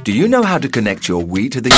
Do you know how to connect your Wii to the...